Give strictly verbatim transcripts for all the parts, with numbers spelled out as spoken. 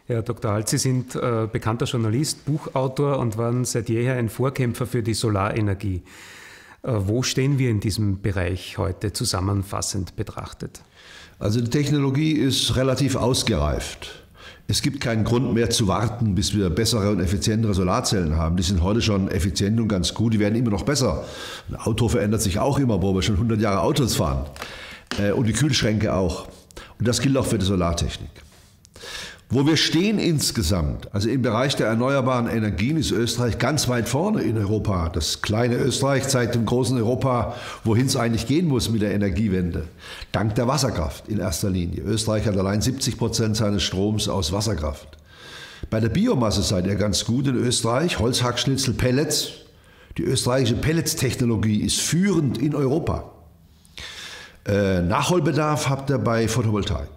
Herr Doktor Alt, Sie sind äh, bekannter Journalist, Buchautor und waren seit jeher ein Vorkämpfer für die Solarenergie. Äh, wo stehen wir in diesem Bereich heute zusammenfassend betrachtet? Also die Technologie ist relativ ausgereift. Es gibt keinen Grund mehr zu warten, bis wir bessere und effizientere Solarzellen haben. Die sind heute schon effizient und ganz gut, die werden immer noch besser. Ein Auto verändert sich auch immer, wo wir schon hundert Jahre Autos fahren. Äh, und die Kühlschränke auch. Und das gilt auch für die Solartechnik. Wo wir stehen insgesamt, also im Bereich der erneuerbaren Energien, ist Österreich ganz weit vorne in Europa. Das kleine Österreich zeigt dem großen Europa, wohin es eigentlich gehen muss mit der Energiewende. Dank der Wasserkraft in erster Linie. Österreich hat allein siebzig Prozent seines Stroms aus Wasserkraft. Bei der Biomasse seid ihr ganz gut in Österreich. Holzhackschnitzel, Pellets. Die österreichische Pellets-Technologie ist führend in Europa. Äh, Nachholbedarf habt ihr bei Photovoltaik.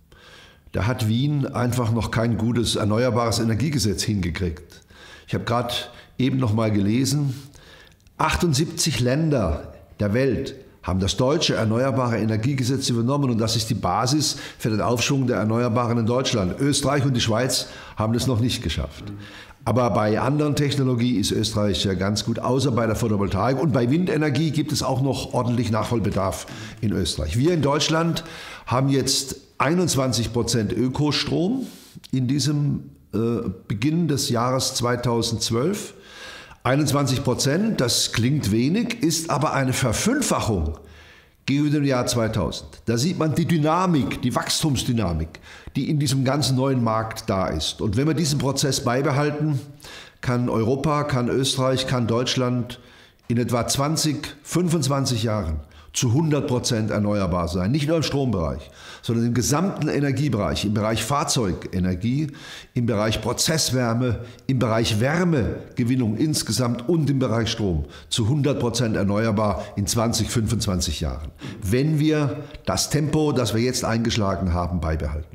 Da hat Wien einfach noch kein gutes erneuerbares Energiegesetz hingekriegt. Ich habe gerade eben noch mal gelesen, achtundsiebzig Länder der Welt haben das deutsche Erneuerbare Energiegesetz übernommen und das ist die Basis für den Aufschwung der Erneuerbaren in Deutschland. Österreich und die Schweiz haben das noch nicht geschafft. Aber bei anderen Technologien ist Österreich ja ganz gut, außer bei der Photovoltaik. Und bei Windenergie gibt es auch noch ordentlich Nachholbedarf in Österreich. Wir in Deutschland haben jetzt einundzwanzig Prozent Ökostrom in diesem äh, Beginn des Jahres zweitausendzwölf. einundzwanzig Prozent, das klingt wenig, ist aber eine Verfünffachung gegenüber dem Jahr zweitausend. Da sieht man die Dynamik, die Wachstumsdynamik, die in diesem ganzen neuen Markt da ist. Und wenn wir diesen Prozess beibehalten, kann Europa, kann Österreich, kann Deutschland in etwa zwanzig, fünfundzwanzig Jahren zu hundert Prozent erneuerbar sein. Nicht nur im Strombereich, sondern im gesamten Energiebereich, im Bereich Fahrzeugenergie, im Bereich Prozesswärme, im Bereich Wärmegewinnung insgesamt und im Bereich Strom zu hundert Prozent erneuerbar in zwanzig, fünfundzwanzig Jahren. Wenn wir das Tempo, das wir jetzt eingeschlagen haben, beibehalten.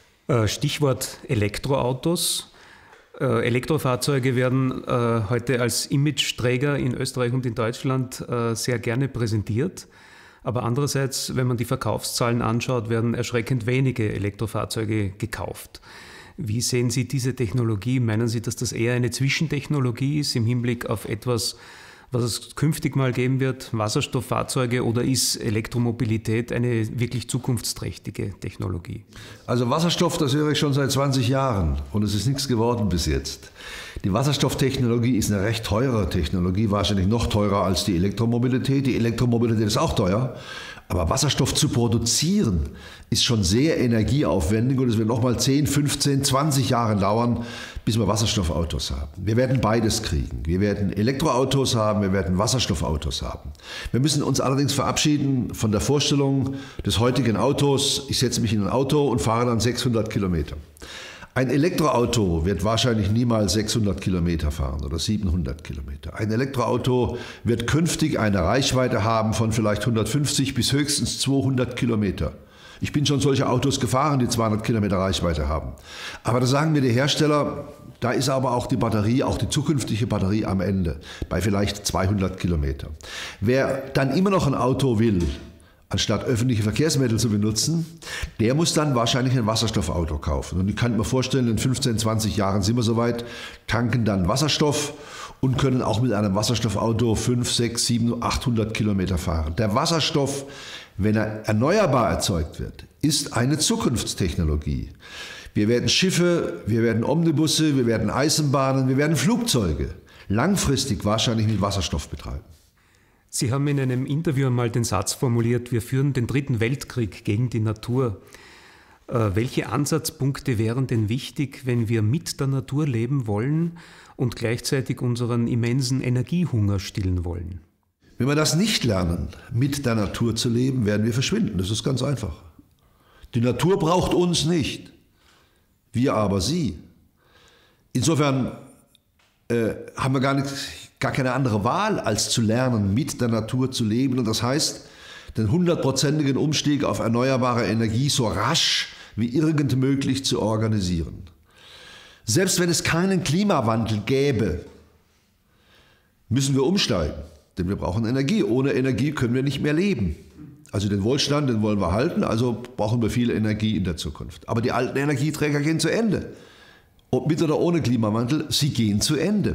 Stichwort Elektroautos. Elektrofahrzeuge werden äh, heute als Imageträger in Österreich und in Deutschland äh, sehr gerne präsentiert. Aber andererseits, wenn man die Verkaufszahlen anschaut, werden erschreckend wenige Elektrofahrzeuge gekauft. Wie sehen Sie diese Technologie? Meinen Sie, dass das eher eine Zwischentechnologie ist im Hinblick auf etwas, was es künftig mal geben wird, Wasserstofffahrzeuge, oder ist Elektromobilität eine wirklich zukunftsträchtige Technologie? Also Wasserstoff, das höre ich schon seit zwanzig Jahren und es ist nichts geworden bis jetzt. Die Wasserstofftechnologie ist eine recht teure Technologie, wahrscheinlich noch teurer als die Elektromobilität. Die Elektromobilität ist auch teuer, aber Wasserstoff zu produzieren ist schon sehr energieaufwendig und es wird nochmal zehn, fünfzehn, zwanzig Jahre dauern, bis wir Wasserstoffautos haben. Wir werden beides kriegen. Wir werden Elektroautos haben, wir werden Wasserstoffautos haben. Wir müssen uns allerdings verabschieden von der Vorstellung des heutigen Autos, ich setze mich in ein Auto und fahre dann sechshundert Kilometer. Ein Elektroauto wird wahrscheinlich niemals sechshundert Kilometer fahren oder siebenhundert Kilometer. Ein Elektroauto wird künftig eine Reichweite haben von vielleicht hundertfünfzig bis höchstens zweihundert Kilometer. Ich bin schon solche Autos gefahren, die zweihundert Kilometer Reichweite haben. Aber da sagen mir die Hersteller, da ist aber auch die Batterie, auch die zukünftige Batterie am Ende, bei vielleicht zweihundert Kilometer. Wer dann immer noch ein Auto will, anstatt öffentliche Verkehrsmittel zu benutzen, der muss dann wahrscheinlich ein Wasserstoffauto kaufen. Und ich kann mir vorstellen, in fünfzehn, zwanzig Jahren sind wir soweit, tanken dann Wasserstoff und können auch mit einem Wasserstoffauto fünf, sechs, sieben, achthundert Kilometer fahren. Der Wasserstoff, wenn er erneuerbar erzeugt wird, ist eine Zukunftstechnologie. Wir werden Schiffe, wir werden Omnibusse, wir werden Eisenbahnen, wir werden Flugzeuge langfristig wahrscheinlich mit Wasserstoff betreiben. Sie haben in einem Interview einmal den Satz formuliert, wir führen den dritten Weltkrieg gegen die Natur. Äh, welche Ansatzpunkte wären denn wichtig, wenn wir mit der Natur leben wollen und gleichzeitig unseren immensen Energiehunger stillen wollen? Wenn wir das nicht lernen, mit der Natur zu leben, werden wir verschwinden. Das ist ganz einfach. Die Natur braucht uns nicht, wir aber sie. Insofern äh, haben wir gar nicht... gar keine andere Wahl, als zu lernen, mit der Natur zu leben. Und das heißt, den hundertprozentigen Umstieg auf erneuerbare Energie so rasch wie irgend möglich zu organisieren. Selbst wenn es keinen Klimawandel gäbe, müssen wir umsteigen, denn wir brauchen Energie. Ohne Energie können wir nicht mehr leben. Also den Wohlstand, den wollen wir halten, also brauchen wir viel Energie in der Zukunft. Aber die alten Energieträger gehen zu Ende. ob mit oder ohne Klimawandel, sie gehen zu Ende.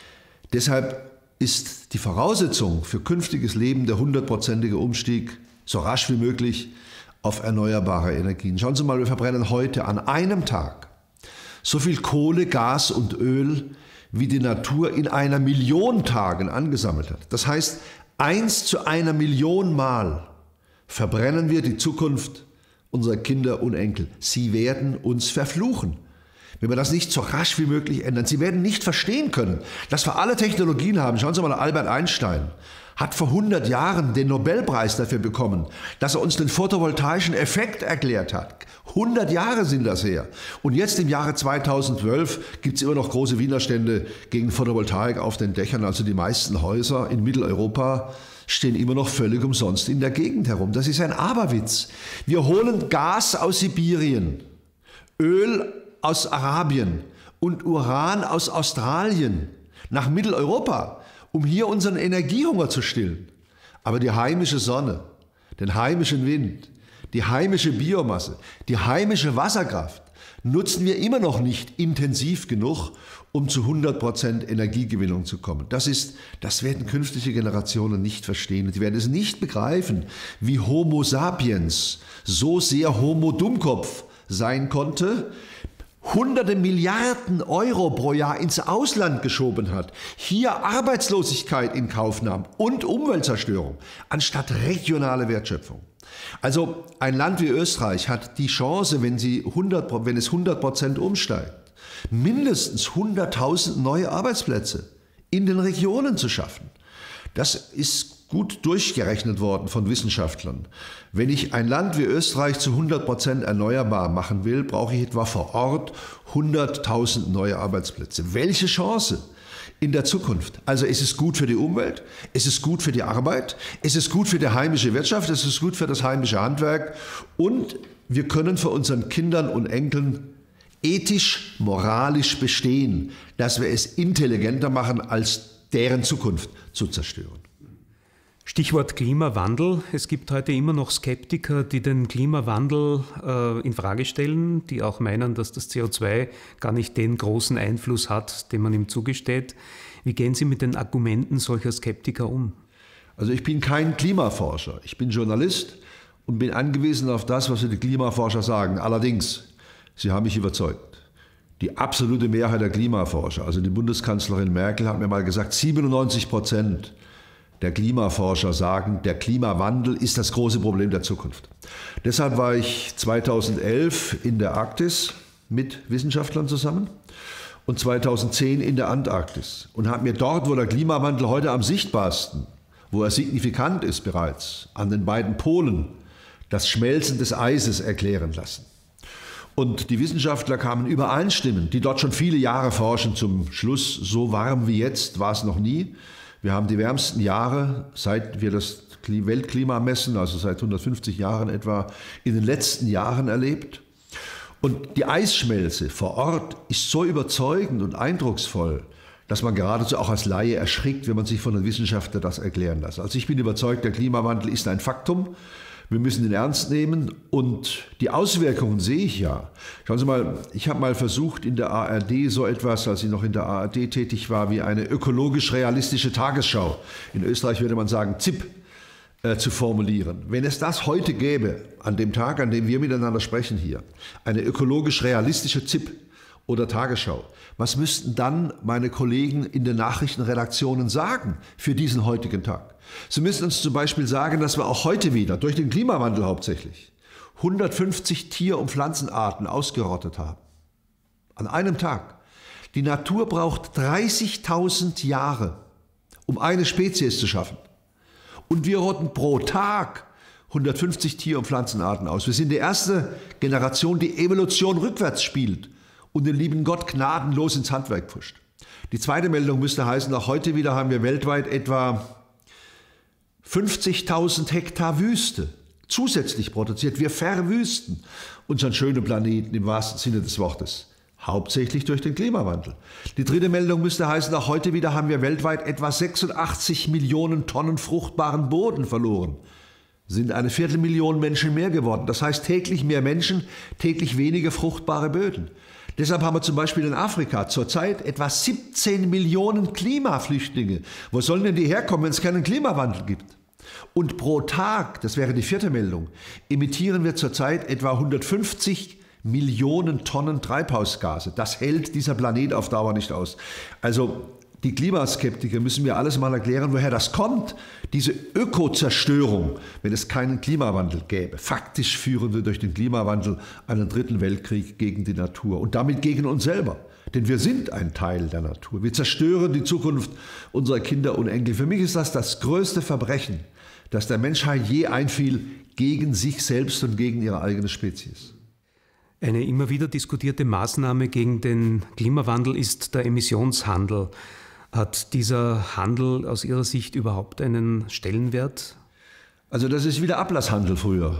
Deshalb ist die Voraussetzung für künftiges Leben der hundertprozentige Umstieg so rasch wie möglich auf erneuerbare Energien. Schauen Sie mal, wir verbrennen heute an einem Tag so viel Kohle, Gas und Öl, wie die Natur in einer Million Tagen angesammelt hat. Das heißt, eins zu einer Million Mal verbrennen wir die Zukunft unserer Kinder und Enkel. Sie werden uns verfluchen, wenn wir das nicht so rasch wie möglich ändern. Sie werden nicht verstehen können, dass wir alle Technologien haben. Schauen Sie mal, Albert Einstein hat vor hundert Jahren den Nobelpreis dafür bekommen, dass er uns den photovoltaischen Effekt erklärt hat. hundert Jahre sind das her. Und jetzt im Jahre zweitausendzwölf gibt es immer noch große Widerstände gegen Photovoltaik auf den Dächern. Also die meisten Häuser in Mitteleuropa stehen immer noch völlig umsonst in der Gegend herum. Das ist ein Aberwitz. Wir holen Gas aus Sibirien, Öl aus Arabien und Uran aus Australien nach Mitteleuropa, um hier unseren Energiehunger zu stillen. Aber die heimische Sonne, den heimischen Wind, die heimische Biomasse, die heimische Wasserkraft nutzen wir immer noch nicht intensiv genug, um zu hundert Prozent Energiegewinnung zu kommen. Das ist, das werden künftige Generationen nicht verstehen. Die werden es nicht begreifen, wie Homo sapiens so sehr Homo Dummkopf sein konnte, hunderte Milliarden Euro pro Jahr ins Ausland geschoben hat, hier Arbeitslosigkeit in Kauf nahm und Umweltzerstörung, anstatt regionale Wertschöpfung. Also ein Land wie Österreich hat die Chance, wenn, sie hundert, wenn es hundert Prozent umsteigt, mindestens hunderttausend neue Arbeitsplätze in den Regionen zu schaffen. Das ist gut durchgerechnet worden von Wissenschaftlern. Wenn ich ein Land wie Österreich zu hundert Prozent erneuerbar machen will, brauche ich etwa vor Ort hunderttausend neue Arbeitsplätze. Welche Chance in der Zukunft? Also es ist gut für die Umwelt, es ist gut für die Arbeit, es ist gut für die heimische Wirtschaft, es ist gut für das heimische Handwerk und wir können für unseren Kindern und Enkeln ethisch, moralisch bestehen, dass wir es intelligenter machen, als deren Zukunft zu zerstören. Stichwort Klimawandel. Es gibt heute immer noch Skeptiker, die den Klimawandel äh, in Frage stellen, die auch meinen, dass das C O zwei gar nicht den großen Einfluss hat, den man ihm zugesteht. Wie gehen Sie mit den Argumenten solcher Skeptiker um? Also ich bin kein Klimaforscher. Ich bin Journalist und bin angewiesen auf das, was die Klimaforscher sagen. Allerdings, sie haben mich überzeugt. Die absolute Mehrheit der Klimaforscher, also die Bundeskanzlerin Merkel hat mir mal gesagt, siebenundneunzig Prozent der Klimaforscher sagen, der Klimawandel ist das große Problem der Zukunft. Deshalb war ich zweitausendelf in der Arktis mit Wissenschaftlern zusammen und zweitausendzehn in der Antarktis und habe mir dort, wo der Klimawandel heute am sichtbarsten, wo er signifikant ist bereits, an den beiden Polen, das Schmelzen des Eises erklären lassen. Und die Wissenschaftler kamen übereinstimmend, die dort schon viele Jahre forschen, zum Schluss, so warm wie jetzt war es noch nie. Wir haben die wärmsten Jahre, seit wir das Weltklima messen, also seit hundertfünfzig Jahren etwa, in den letzten Jahren erlebt. Und die Eisschmelze vor Ort ist so überzeugend und eindrucksvoll, dass man geradezu auch als Laie erschrickt, wenn man sich von den Wissenschaftlern das erklären lässt. Also ich bin überzeugt, der Klimawandel ist ein Faktum. Wir müssen ihn ernst nehmen und die Auswirkungen sehe ich ja. Schauen Sie mal, ich habe mal versucht in der A R D so etwas, als ich noch in der A R D tätig war, wie eine ökologisch-realistische Tagesschau. In Österreich würde man sagen Z I P äh, zu formulieren. Wenn es das heute gäbe, an dem Tag, an dem wir miteinander sprechen hier, eine ökologisch-realistische Z I P oder Tagesschau, was müssten dann meine Kollegen in den Nachrichtenredaktionen sagen für diesen heutigen Tag? Sie müssen uns zum Beispiel sagen, dass wir auch heute wieder, durch den Klimawandel hauptsächlich, hundertfünfzig Tier- und Pflanzenarten ausgerottet haben. An einem Tag. Die Natur braucht dreißigtausend Jahre, um eine Spezies zu schaffen. Und wir rotten pro Tag hundertfünfzig Tier- und Pflanzenarten aus. Wir sind die erste Generation, die Evolution rückwärts spielt und den lieben Gott gnadenlos ins Handwerk pusht. Die zweite Meldung müsste heißen, auch heute wieder haben wir weltweit etwa fünfzigtausend Hektar Wüste zusätzlich produziert. Wir verwüsten unseren schönen Planeten im wahrsten Sinne des Wortes. Hauptsächlich durch den Klimawandel. Die dritte Meldung müsste heißen, auch heute wieder haben wir weltweit etwa sechsundachtzig Millionen Tonnen fruchtbaren Boden verloren. Sind eine Viertelmillion Menschen mehr geworden. Das heißt täglich mehr Menschen, täglich weniger fruchtbare Böden. Deshalb haben wir zum Beispiel in Afrika zurzeit etwa siebzehn Millionen Klimaflüchtlinge. Wo sollen denn die herkommen, wenn es keinen Klimawandel gibt? Und pro Tag, das wäre die vierte Meldung, emittieren wir zurzeit etwa hundertfünfzig Millionen Tonnen Treibhausgase. Das hält dieser Planet auf Dauer nicht aus. Also die Klimaskeptiker müssen mir alles mal erklären, woher das kommt, diese Ökozerstörung, wenn es keinen Klimawandel gäbe. Faktisch führen wir durch den Klimawandel einen dritten Weltkrieg gegen die Natur und damit gegen uns selber. Denn wir sind ein Teil der Natur. Wir zerstören die Zukunft unserer Kinder und Enkel. Für mich ist das das größte Verbrechen, das der Menschheit je einfiel, gegen sich selbst und gegen ihre eigene Spezies. Eine immer wieder diskutierte Maßnahme gegen den Klimawandel ist der Emissionshandel. Hat dieser Handel aus Ihrer Sicht überhaupt einen Stellenwert? Also das ist wie der Ablasshandel früher.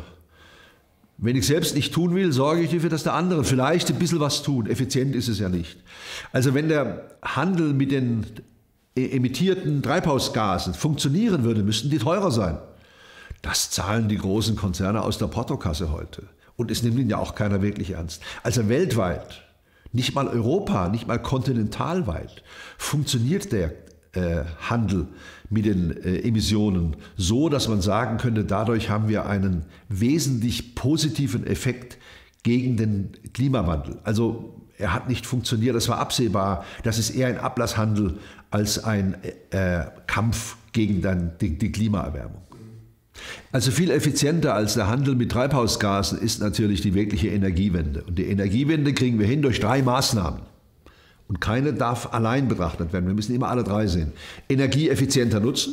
Wenn ich selbst nicht tun will, sorge ich dafür, dass der andere vielleicht ein bisschen was tut. Effizient ist es ja nicht. Also wenn der Handel mit den emittierten Treibhausgasen funktionieren würde, müssten die teurer sein. Das zahlen die großen Konzerne aus der Portokasse heute. Und es nimmt ihn ja auch keiner wirklich ernst. Also weltweit, nicht mal Europa, nicht mal kontinentalweit, funktioniert der äh, Handel mit den äh, Emissionen so, dass man sagen könnte, dadurch haben wir einen wesentlich positiven Effekt gegen den Klimawandel. Also er hat nicht funktioniert, es war absehbar. Das ist eher ein Ablasshandel als ein äh, Kampf gegen dann die, die Klimaerwärmung. Also viel effizienter als der Handel mit Treibhausgasen ist natürlich die wirkliche Energiewende. Und die Energiewende kriegen wir hin durch drei Maßnahmen. Und keine darf allein betrachtet werden. Wir müssen immer alle drei sehen. Energie effizienter nutzen,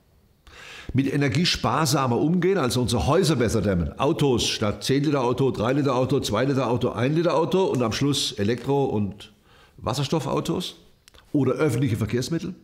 mit Energie sparsamer umgehen, also unsere Häuser besser dämmen. Autos statt zehn Liter Auto, drei Liter Auto, zwei Liter Auto, ein Liter Auto und am Schluss Elektro- und Wasserstoffautos oder öffentliche Verkehrsmittel.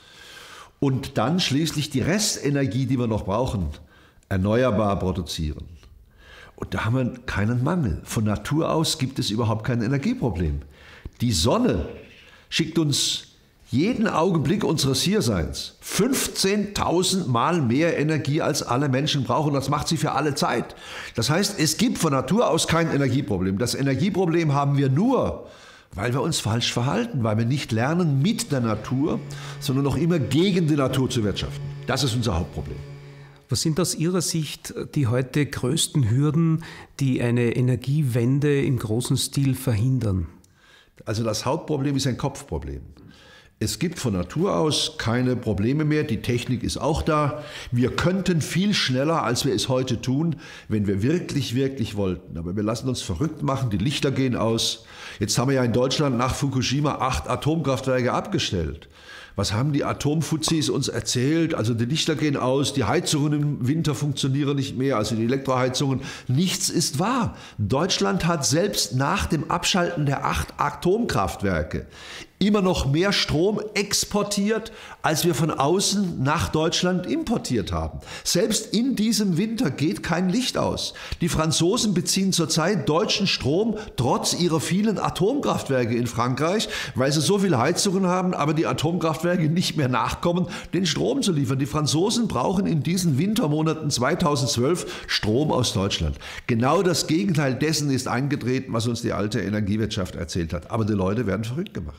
Und dann schließlich die Restenergie, die wir noch brauchen, erneuerbar produzieren. Und da haben wir keinen Mangel. Von Natur aus gibt es überhaupt kein Energieproblem. Die Sonne schickt uns jeden Augenblick unseres Hierseins fünfzehntausend Mal mehr Energie, als alle Menschen brauchen. Das macht sie für alle Zeit. Das heißt, es gibt von Natur aus kein Energieproblem. Das Energieproblem haben wir nur, weil wir uns falsch verhalten, weil wir nicht lernen, mit der Natur, sondern noch immer gegen die Natur zu wirtschaften. Das ist unser Hauptproblem. Was sind aus Ihrer Sicht die heute größten Hürden, die eine Energiewende im großen Stil verhindern? Also das Hauptproblem ist ein Kopfproblem. Es gibt von Natur aus keine Probleme mehr, die Technik ist auch da. Wir könnten viel schneller, als wir es heute tun, wenn wir wirklich, wirklich wollten. Aber wir lassen uns verrückt machen, die Lichter gehen aus. Jetzt haben wir ja in Deutschland nach Fukushima acht Atomkraftwerke abgestellt. Was haben die Atomfuzis uns erzählt? Also die Lichter gehen aus, die Heizungen im Winter funktionieren nicht mehr, also die Elektroheizungen. Nichts ist wahr. Deutschland hat selbst nach dem Abschalten der acht Atomkraftwerke immer noch mehr Strom exportiert, als wir von außen nach Deutschland importiert haben. Selbst in diesem Winter geht kein Licht aus. Die Franzosen beziehen zurzeit deutschen Strom trotz ihrer vielen Atomkraftwerke in Frankreich, weil sie so viele Heizungen haben, aber die Atomkraftwerke nicht mehr nachkommen, den Strom zu liefern. Die Franzosen brauchen in diesen Wintermonaten zweitausendzwölf Strom aus Deutschland. Genau das Gegenteil dessen ist eingetreten, was uns die alte Energiewirtschaft erzählt hat. Aber die Leute werden verrückt gemacht.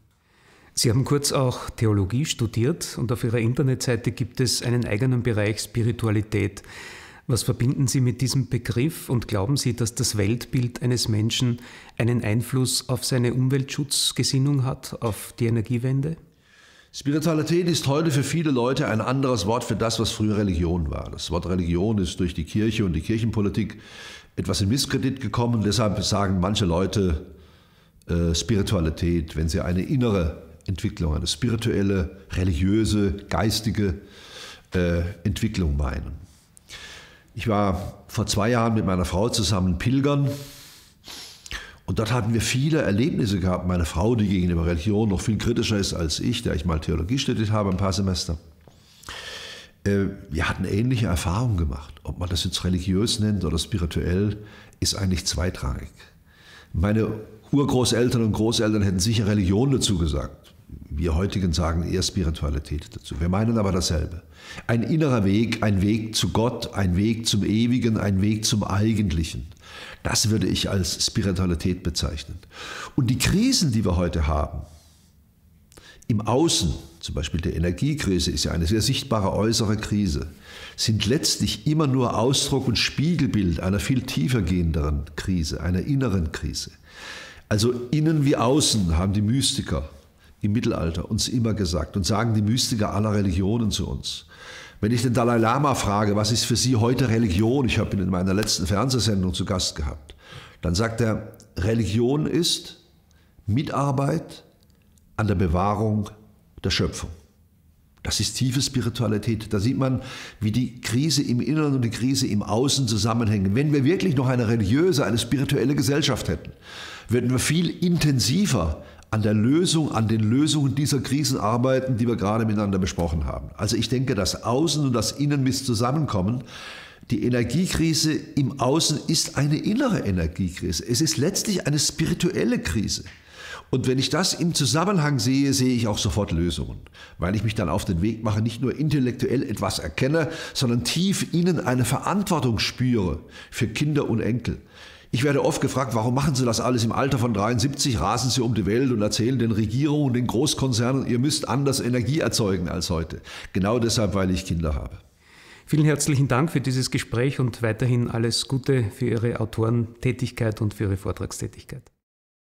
Sie haben kurz auch Theologie studiert und auf Ihrer Internetseite gibt es einen eigenen Bereich Spiritualität. Was verbinden Sie mit diesem Begriff und glauben Sie, dass das Weltbild eines Menschen einen Einfluss auf seine Umweltschutzgesinnung hat, auf die Energiewende? Spiritualität ist heute für viele Leute ein anderes Wort für das, was früher Religion war. Das Wort Religion ist durch die Kirche und die Kirchenpolitik etwas in Misskredit gekommen. Deshalb sagen manche Leute äh, Spiritualität, wenn sie eine innere Entwicklung, eine spirituelle, religiöse, geistige äh, Entwicklung meinen. Ich war vor zwei Jahren mit meiner Frau zusammen pilgern und dort hatten wir viele Erlebnisse gehabt. Meine Frau, die gegenüber Religion noch viel kritischer ist als ich, der ich mal Theologie studiert habe, ein paar Semester. Äh, wir hatten ähnliche Erfahrungen gemacht. Ob man das jetzt religiös nennt oder spirituell, ist eigentlich zweitrangig. Meine Urgroßeltern und Großeltern hätten sicher Religion dazu gesagt. Wir heutigen sagen eher Spiritualität dazu. Wir meinen aber dasselbe. Ein innerer Weg, ein Weg zu Gott, ein Weg zum Ewigen, ein Weg zum Eigentlichen. Das würde ich als Spiritualität bezeichnen. Und die Krisen, die wir heute haben, im Außen, zum Beispiel die Energiekrise ist ja eine sehr sichtbare äußere Krise, sind letztlich immer nur Ausdruck und Spiegelbild einer viel tiefer gehenderen Krise, einer inneren Krise. Also innen wie außen haben die Mystiker im Mittelalter uns immer gesagt und sagen die Mystiker aller Religionen zu uns. Wenn ich den Dalai Lama frage, was ist für Sie heute Religion, ich habe ihn in meiner letzten Fernsehsendung zu Gast gehabt, dann sagt er, Religion ist Mitarbeit an der Bewahrung der Schöpfung. Das ist tiefe Spiritualität. Da sieht man, wie die Krise im Inneren und die Krise im Außen zusammenhängen. Wenn wir wirklich noch eine religiöse, eine spirituelle Gesellschaft hätten, würden wir viel intensiver an der Lösung, an den Lösungen dieser Krisen arbeiten, die wir gerade miteinander besprochen haben. Also ich denke, das Außen und das Innen müssen zusammenkommen. Die Energiekrise im Außen ist eine innere Energiekrise. Es ist letztlich eine spirituelle Krise. Und wenn ich das im Zusammenhang sehe, sehe ich auch sofort Lösungen, weil ich mich dann auf den Weg mache, nicht nur intellektuell etwas erkenne, sondern tief innen eine Verantwortung spüre für Kinder und Enkel. Ich werde oft gefragt, warum machen Sie das alles im Alter von dreiundsiebzig, rasen Sie um die Welt und erzählen den Regierungen, den Großkonzernen, ihr müsst anders Energie erzeugen als heute. Genau deshalb, weil ich Kinder habe. Vielen herzlichen Dank für dieses Gespräch und weiterhin alles Gute für Ihre Autorentätigkeit und für Ihre Vortragstätigkeit.